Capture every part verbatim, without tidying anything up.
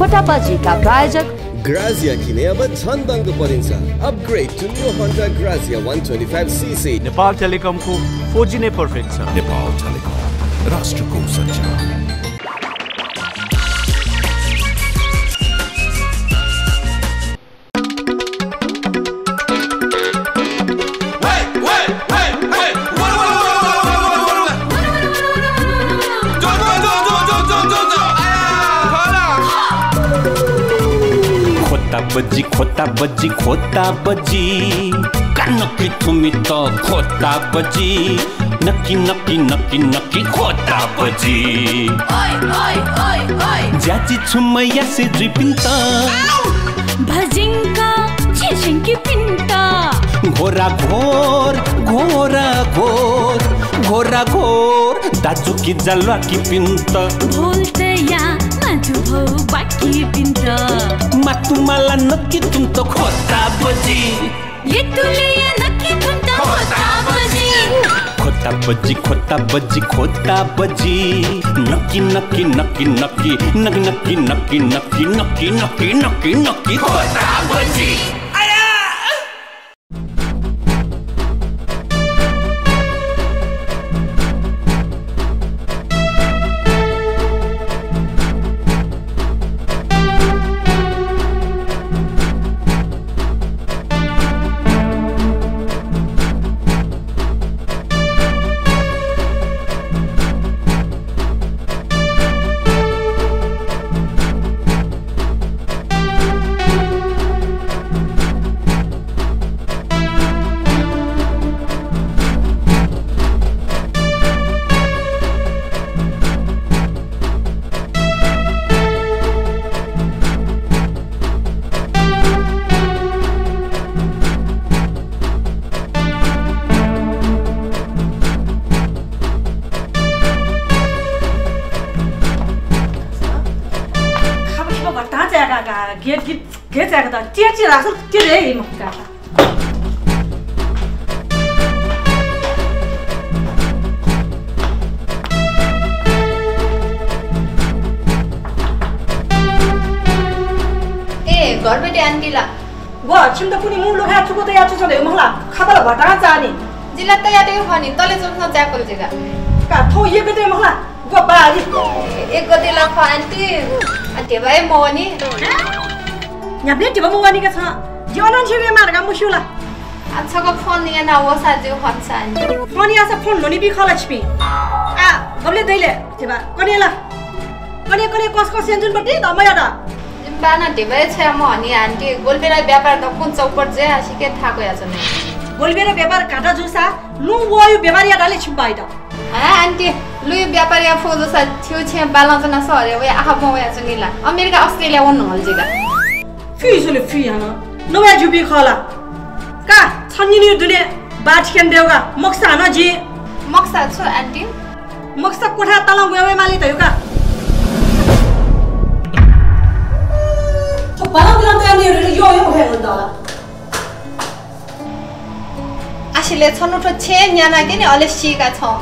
खोटा बजीका प्रायोजक Grazia किने अब झन् दङ्ग परिन्छ upgrade to new Honda Grazia one twenty-five C C Nepal telecom को four G नै पर्फेक्ट छ नेपाल टेलिकम राष्ट्रको सञ्चार बजी खोता बजी खोता बजी कानकी तुमी त खोता बजी नक्की नक्की नक्की नक्की खोता बजी ओइ ओइ ओइ ओइ ज्याची छुमैया से द्रिपिन्ता भजिंका छेशंकी पिन्ता घोरा घोर घोरा घोर घोरा घोर दाजु की जलवा की पिन्ता बोलते या माजु भौ बाकी पिन्ता मातु माला नक्की तुम तो खोता बजी ये तुले या नक्की तुम तो खोता बजी खोता बजी खोता बजी खोता बजी नक्की नक्की नक्की नक्की नक्की नक्की नक्की नक्की नक्की नक्की नक्की नक्की खोता बजी Get get get out of that. Get it out of today, Makata. Eh, garbage auntie la. What? Chim the puni moon look at to go there to the Mala. Couple of Batani. Zilata ya honey, Tolis of not Jackal Jigga. Got two years with the Mala. Go bad. It got the la for auntie. Auntie, buy money. Nyablet of one gets her. Jonan Chiri Marga Mushula. And so got funny and I was at the hot sign. Funny as a phone, no be college me. Ah, Goblet Dele, Tiba, Conella. Conny Conny Cosco Central, but did the Mayada. Bana debates her money, auntie. Golbera Beber, the Kunz of Portzea, she get Taco as a name. Golbera Beber, Catajusa, no war you Bevaria Dalic Bida. Auntie, Louis Biaparia for the Tuchi balance on a sorry, where I have more as a Nila. America, Australia, one Nolziga. Usually free, no where you be caller. Ka, Tony do it, Batch can do Moxana G. Moxa, so auntie. Moxa could have talent where Malita you got. So, Balan, you're Actually, let's not to change Yana again, all is she got home.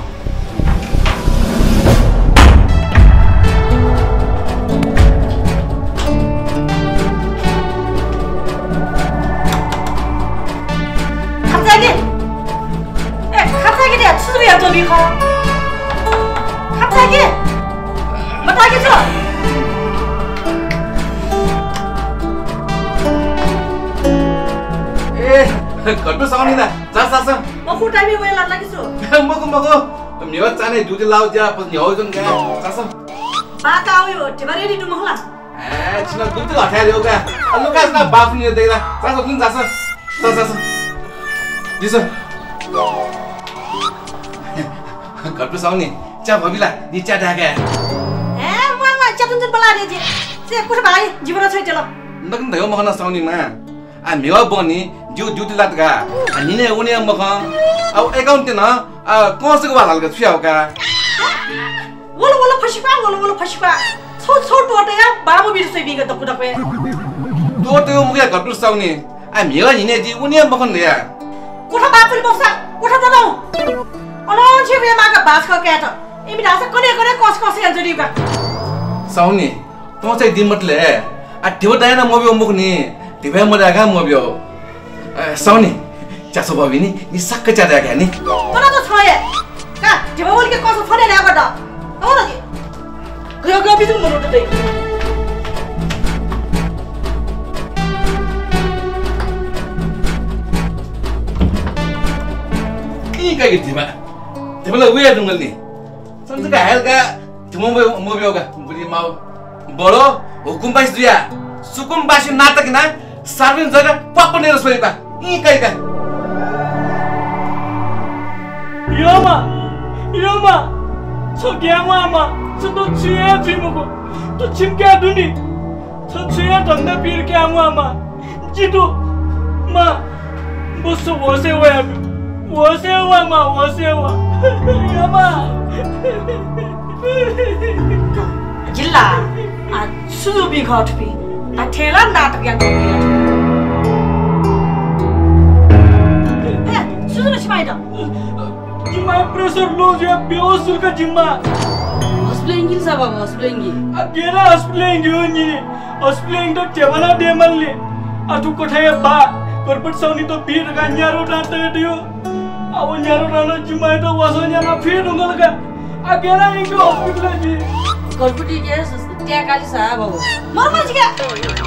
갑자기 갑자기 못하겠어 에 걸프 싸우니다 자자자 먹고 타이밍 왜 날라겠어 먹어 먹어 미워 짜네 두들 나오자 벌 여전 게 자자 바다요 대바리리 좀 먹라 에 지나 두들 어떻게 되오가 알로카스나 바프니 되라 자자 좀 자자 자자자 दिसो 걸프 싸우니 자 버빌라 니 짜 다게 에 뭐야 짜든들 발라야지 제 कुछ भाई जीवन छ चलो नकन दयो मखना 싸우니 나 आ मेवा बनी जो ड्यूटी लातगा निने उने मख अब अकाउंट न आ कोस को वाला छुयाउका वलो वलो फसिपा वलो वलो फसिपा छौ छौ टोटे या बाबु बिरसै बिगा दकु दकु टोटे मुगे गटु साउनी आ मेवा निने जी उने मखन या कोठा बापुल बक्सा कोठा ददौ अनो छिबे मागा बास ख के त इमी दास कने कने कस कस या जरिका साउनी तो चाहिँ दिमटले 아 대보다나 뭐비오 먹니 대배 뭐다가 뭐비오 사우니 자서 봐비니 니 싹까 자다게 아니 뭐라도 차에 가 대배 올게 꺼서 퍼내 내거든 어머니 그거 그 비중 모르도 돼 그니까 이게 대박 대박라 왜 하는 거니 선수가 알가 뭐비오 뭐비오가 우리 마 뭐로 hukumbaisnya, sukumbasin nata kena, sarvin zaga papa nera soalnya, ini kayak kan? Iya ma, iya ma, so kiamat ma, so tuh cia cimuku, tuh cimkia duni, so cia tanda pir kiamat ma, jitu, ma, bosu wasewa, wasewa ma, wasewa, iya ma. Jilla. 아 수줍이 거투비 나 대란 나도 그냥 에 수줍이 심하이다 जिम्मा pressure low जो बेहोश का जिम्मा hospital सब hospital अब गेला hospital जो नी hospital तो चेवना डेमल ले अटू कोठाय बा करपट सौनी तो बीर का न्यारो डांटे दियो अब न्यारो डांटे जिम्मा तो वासो न्यारा फिर उंगल का अब गेला इनको हॉस्पिटल जी करपटी के त्या काली साहब हो मर मर जी क्या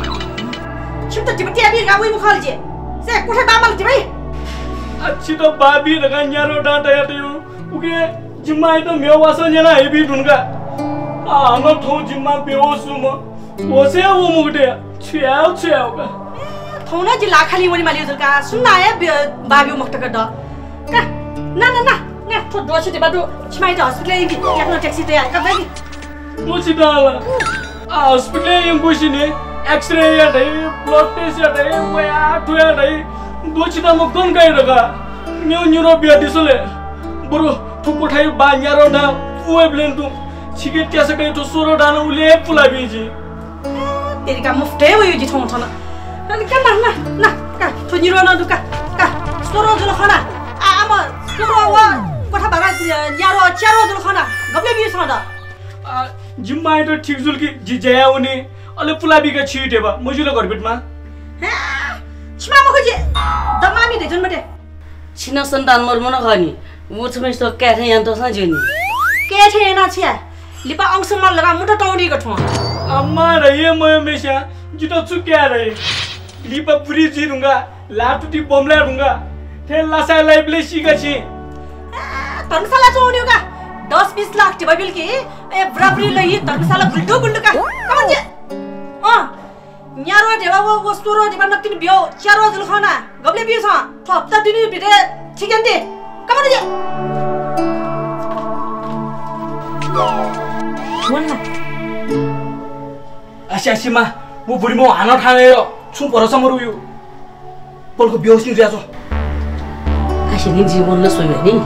चिपटा चिपटी अभी गावई मुखाल जी से कोठे बामल जी भाई अच्छी तो बाबी रगा न्यारो डांटा या तो उके जिम्मा तो मेवा वासो न्यारा हेबी ढूंढगा आ हम तो जिम्मा बेहोश हूँ वैसे वो मुगटे छियाव छियाव का थोना जी लाखाली मनी माली उधर का सुनना है बाबी मुक्त कर दो का ना ना ना ना तो दो से बादो छिमाई तो हॉस्पिटल की या तो टैक्सी तो यार कब आएगी मुझे डाला hospital yang busi ni X-ray ya dai blood test ya dai वो यार तो या dai दो चिता मुक्तन का इधर न्यू न्यूरो बिया दिसले बरो तू कोठाई बांयारो ना वो ब्लेन तू चिकेट कैसे कहीं तो सोरो डाना उले पुला बीजी तेरी का मुफ्ते वो युजी थों थों ना ना ना ना ना का तो न्यूरो ना दुका का सोरो जो खाना आ आमा सोरो वो कोठा बागा न्यारो चारो जो खाना गबले भी सादा जिम्मा तो ठीक जुल की जिजाया उन्हें अले पुलाबी का छीट है बा मुझे लोग ऑर्बिट मां हैं छिमा मखो जे दमामी दे जन बटे छिना संतान मरमन खानी वो तुम्हें तो कहते हैं तो समझनी कहते हैं ना छिया लिपा अंश मार लगा मुठा टौड़ी का ठुआ अम्मा रही मैं हमेशा जितना चुक्या रहे लिपा पूरी जी दूंगा लाटूटी बमला दूंगा थे लासा लाइफ ले सी का छी धर्मशाला चोरी होगा दस बीस लाख टी बाइबल की ए बराबरी लई धर्मशाला गुल्डो गुल्डो का कमन जे हां न्यारो देवा वो वस्तुरो दिबा नक्तिन बियो चारो जुल खाना गबले बियो छ हप्ता दिनी बिदे ठिकन दे कमन जे वन्ना आशा सीमा वो बुढी मो हान ठानेयो छु भरोसा मरुयो पलको बेहोस नि रियाजो आशा नि जीवन न सोयो नि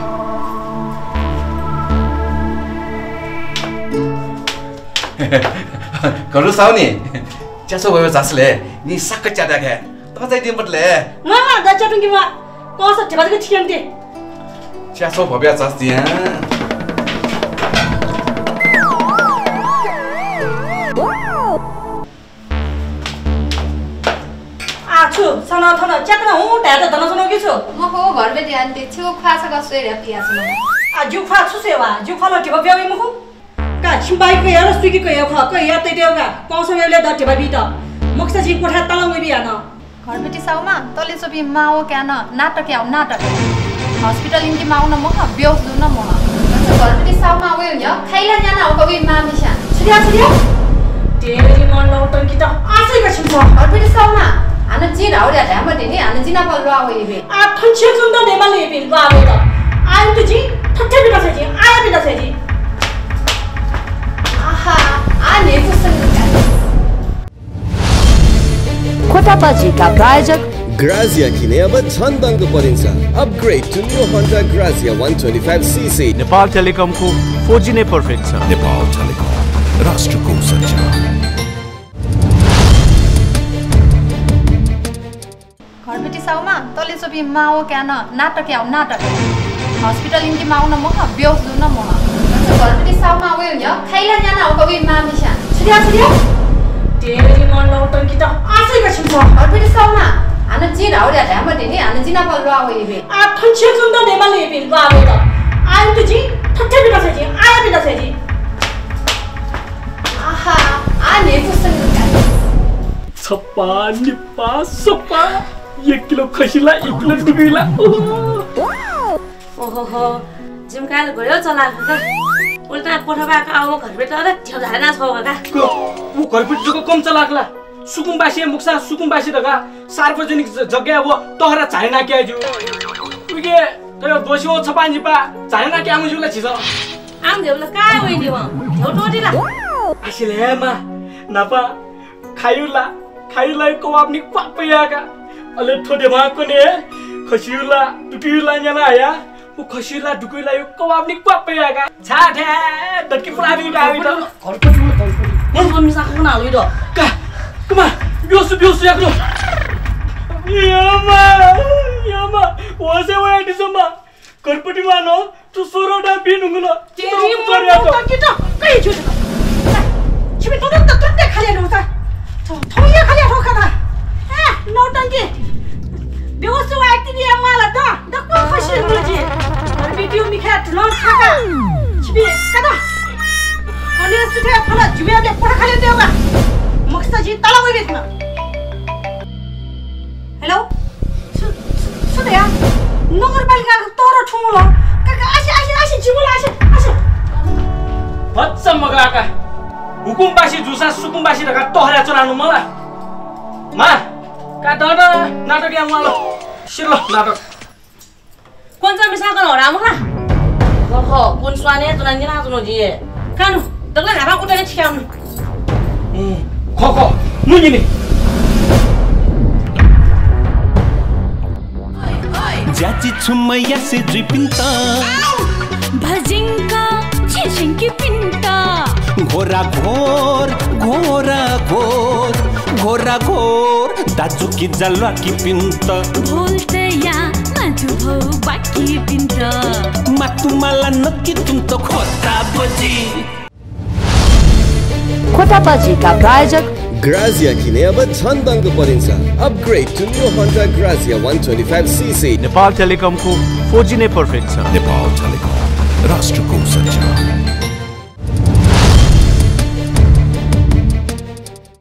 kalau tahu nih, jasa bawa jasle, ni sakit cara ke, tak saya dia berle. Mama, dah cakap gimana? Kauasa cepat ke cium dia? Jasa bawa jas dia. आछु, sana thana, cakap na, oh, dah ada tanah sana gitu. म हो घर बेटी aunty छु खासा का सोइरा पिया छु आ जो खा छु सेवा, जो खा लटी बाबे आवे मखो. का छिम्बाई के यार स्विगी के या खा, के या ते देउगा. कौन सा वेले दटी बाबी त. मक्सा जी कोठा तलंग बिया न. घर बेटी साउमा तले सोबी माओ क्या न नाटक या नाटक हॉस्पिटल इनकी माओ न मखा बेहोस दु न मखा घर बेटी साउमा वे न्या खैला न्याना हो कवि मामिसा छिया छिया. तेरी मन नौटन की त आसै का छिम्बा. घर बेटी साउमा आना जिन आउला ढाम दिने आना जिना पल रो आवे बे आ खन्छे सुन्द नेमा ले बिल रो आवे त. आइ त जी ठट्टे बिना छ जी आया बिना छ जी. आहा आ ने पुसन खोटाबाजी का प्रायोजक Grazia किने अब छन्दङ्ग परिन्छ. Upgrade to new Honda Grazia one twenty-five C C. Nepal telecom को four G ने परफेक्ट छ. नेपाल टेलिकम राष्ट्रको सञ्चार. घर बेटी साउमा तले सोबी माओ क्या न नाटक या नाटक हॉस्पिटल इनकी माओ न मखा बेहोस दु न मखा घर बेटी साउमा वे न्या खैला न्याना हो कवि मामिसा छिया छिया. तेरी मन नौटंकी त आसै बसिन्छ घरपट्टि साउमा हान जिन हाउडा ढ्यामा दिने हान जिना पल लो आवे बे आ खन्छे जुन त नेमाले बे लो आवे त आइ त जी ठट्ठे बिना छ जी आया बिना छ जी आहा आ ने पुसन छप्पा निप्पा सप्पा एक किलो खसीला एक किलो डुबीला ओहो हो जिमकाल गयो चलाको का उल्टा पोठबाका आउ घरबाट अरे ठेउधाना छ काका उ घरपट्टि जको कम चलाकला सुकुमबासी मुक्सा सुकुमबासी दगा सार्वजनिक जग्गा अब तहरा झाइना के आजु उके त्यो दोसियो छपा निपा झाइना के आमुजुला छिस आम देउला का वइनी व ठोटोटीला आसिले मा नपा खायुला खायुला कबाब नि क्वापयाका अले ठोडे माको ने खसियुला टुटियुला जना आया उ खसियुला डुकुला यो कबाब नि क्वापयाका छाठे दटकी पुरानी गावी त घरपट्टि म घरपट्टि म मम्मी साखु न हालु त का कमा बियोसु बियोसु याक्रो यामा यामा ओसे वया दिसमा घरपट्टि मानो तु सोरोडा बिनुगुन तेरी मन नौटंकी त कइ छु छिमे त त त खाले न त थौया खाले ठोका त ए नौटंकी बेहोस वाइति नि माला त दक्क खसी मुजी भिडियो मिखा ठुलो खाका छिबे कदा अनि सुठे फला जुबियाले पढा खाले देउगा मक्सा जी तला गइ बेथमा हेलो सुदया नगरपालिका तोरो ठुलो काका आसी आसी आसी जिमुला आसी आसी बच्चा मगाका हुकुमबासी जुसा सुकुमबासी ढका तहरा चलाउनु मलाई मा का दड नाटक या मलाई सिर्लो नाटक कोन चाहिँ मिसाको हरा मखा ओहो कोन स्वाने तुना नि नाच्नु जी कानु दगला घाबा उठेर छियाउनु ए खो खो मुनिनी ज्याची छुमैया से द्रिपिन्ता भजिंका छेशिंकी पिंता घोरा घोर घोरा घोर घोरा घोर दाजु की जलवा की पिंत बोलते या माजु भौ बाकी पिंता मातुमाला नक्की तुम तो खोटा बजी खोटा बजी का प्रायोजक Grazia किने अब झन दङ्ग परिन्छ upgrade to new Honda Grazia one twenty-five C C Nepal टेलिकमको four G नै पर्फेक्ट छ नेपाल टेलिकम राष्ट्रको सञ्चार